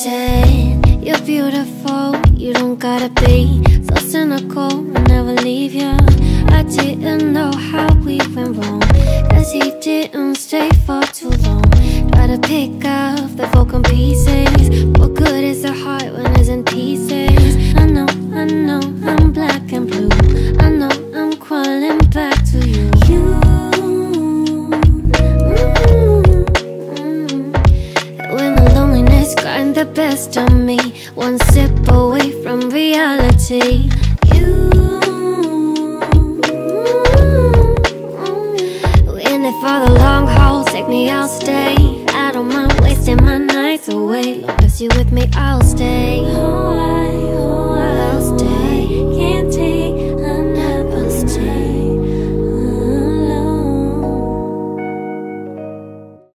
said you're beautiful, you don't gotta be so cynical, I'll never leave you. I didn't know how we went wrong, cause he didn't stay for too long. Try to pick up the broken pieces, what good is a heart when it's in pieces? I know, I'm black and blue, I know I'm crawling back to you. When the loneliness got the best of me, one sip away from reality. In it for the long haul, take me, I'll stay. I don't mind wasting my nights away, long as you with me, I'll stay.